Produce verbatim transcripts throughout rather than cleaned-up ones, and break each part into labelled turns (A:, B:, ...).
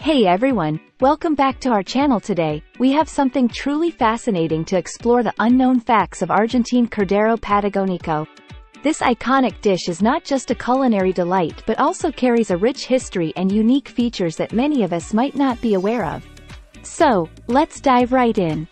A: Hey everyone, welcome back to our channel. Today, we have something truly fascinating to explore: the unknown facts of Argentine Cordero Patagónico. This iconic dish is not just a culinary delight but also carries a rich history and unique features that many of us might not be aware of. So, let's dive right in.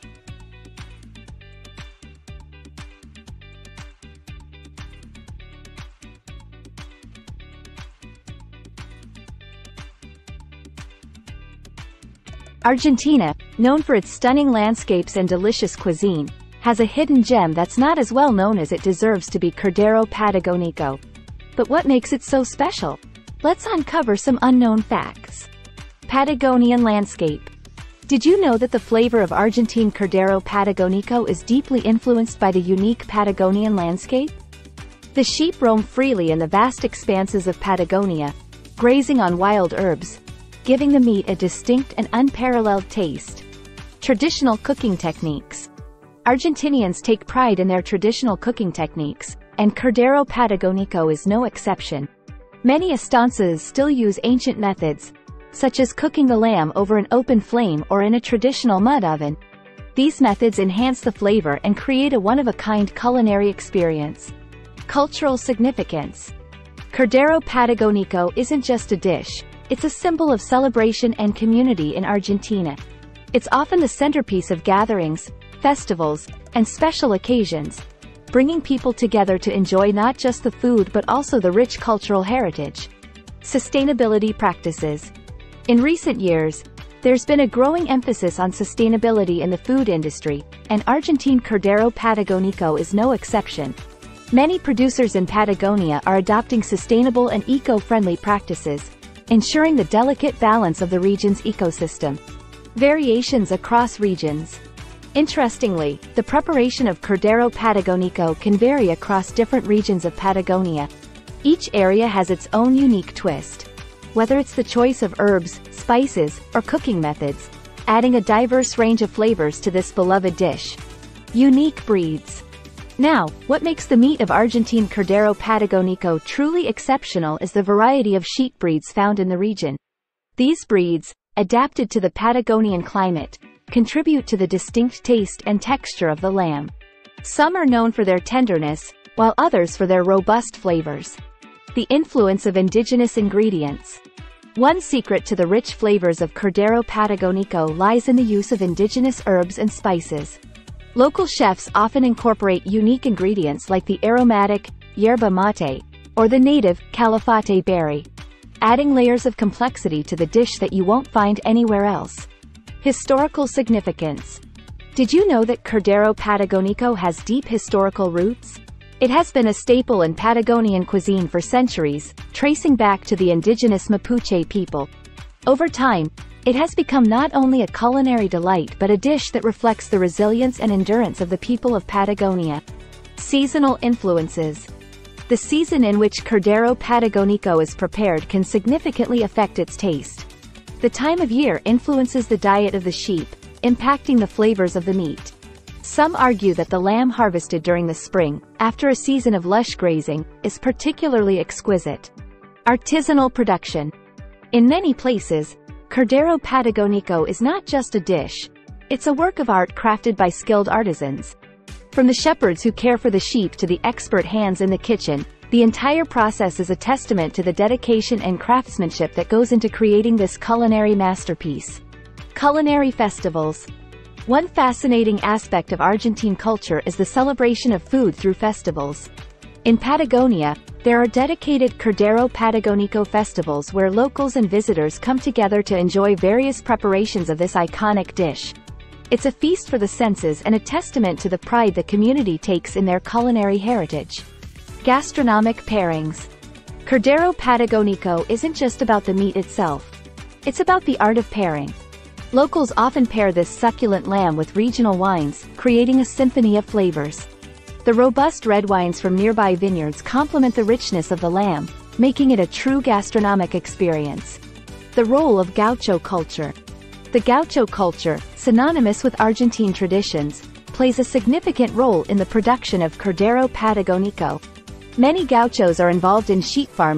A: Argentina, known for its stunning landscapes and delicious cuisine, has a hidden gem that's not as well known as it deserves to be: Cordero Patagónico. But what makes it so special? Let's uncover some unknown facts. Patagonian landscape. Did you know that the flavor of Argentine Cordero Patagónico is deeply influenced by the unique Patagonian landscape? The sheep roam freely in the vast expanses of Patagonia, grazing on wild herbs, giving the meat a distinct and unparalleled taste. Traditional cooking techniques. Argentinians take pride in their traditional cooking techniques, and Cordero Patagónico is no exception. Many estancias still use ancient methods, such as cooking the lamb over an open flame or in a traditional mud oven. These methods enhance the flavor and create a one-of-a-kind culinary experience. Cultural significance. Cordero Patagónico isn't just a dish. It's a symbol of celebration and community in Argentina. It's often the centerpiece of gatherings, festivals, and special occasions, bringing people together to enjoy not just the food but also the rich cultural heritage. Sustainability practices. In recent years, there's been a growing emphasis on sustainability in the food industry, and Argentine Cordero Patagónico is no exception. Many producers in Patagonia are adopting sustainable and eco-friendly practices, ensuring the delicate balance of the region's ecosystem. Variations across regions. Interestingly, the preparation of Cordero Patagónico can vary across different regions of Patagonia. Each area has its own unique twist, whether it's the choice of herbs, spices, or cooking methods, adding a diverse range of flavors to this beloved dish. Unique breeds. Now, what makes the meat of Argentine Cordero Patagónico truly exceptional is the variety of sheep breeds found in the region. These breeds, adapted to the Patagonian climate, contribute to the distinct taste and texture of the lamb. Some are known for their tenderness, while others for their robust flavors. The influence of indigenous ingredients. One secret to the rich flavors of Cordero Patagónico lies in the use of indigenous herbs and spices. Local chefs often incorporate unique ingredients like the aromatic yerba mate or the native calafate berry, adding layers of complexity to the dish that you won't find anywhere else. Historical significance. Did you know that Cordero Patagónico has deep historical roots? It has been a staple in Patagonian cuisine for centuries, tracing back to the indigenous Mapuche people. Over time, it has become not only a culinary delight but a dish that reflects the resilience and endurance of the people of Patagonia. Seasonal influences. The season in which Cordero Patagónico is prepared can significantly affect its taste. The time of year influences the diet of the sheep, impacting the flavors of the meat. Some argue that the lamb harvested during the spring, after a season of lush grazing, is particularly exquisite. Artisanal production. In many places, Cordero Patagónico is not just a dish. It's a work of art crafted by skilled artisans. From the shepherds who care for the sheep to the expert hands in the kitchen, the entire process is a testament to the dedication and craftsmanship that goes into creating this culinary masterpiece. Culinary festivals. One fascinating aspect of Argentine culture is the celebration of food through festivals. In Patagonia, there are dedicated Cordero Patagónico festivals where locals and visitors come together to enjoy various preparations of this iconic dish. It's a feast for the senses and a testament to the pride the community takes in their culinary heritage. Gastronomic pairings. Cordero Patagónico isn't just about the meat itself. It's about the art of pairing. Locals often pair this succulent lamb with regional wines, creating a symphony of flavors. The robust red wines from nearby vineyards complement the richness of the lamb, making it a true gastronomic experience. The role of gaucho culture. The gaucho culture, synonymous with Argentine traditions, plays a significant role in the production of Cordero Patagónico. Many gauchos are involved in sheep farming,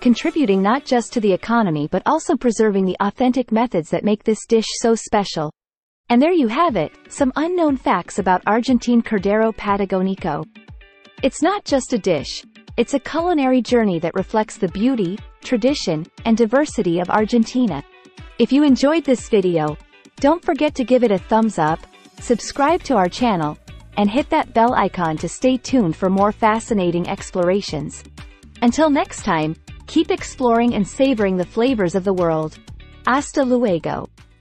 A: contributing not just to the economy but also preserving the authentic methods that make this dish so special. And there you have it, some unknown facts about Argentine Cordero Patagónico. It's not just a dish. It's a culinary journey that reflects the beauty, tradition, and diversity of Argentina. If you enjoyed this video, don't forget to give it a thumbs up, subscribe to our channel, and hit that bell icon to stay tuned for more fascinating explorations. Until next time, keep exploring and savoring the flavors of the world. Hasta luego.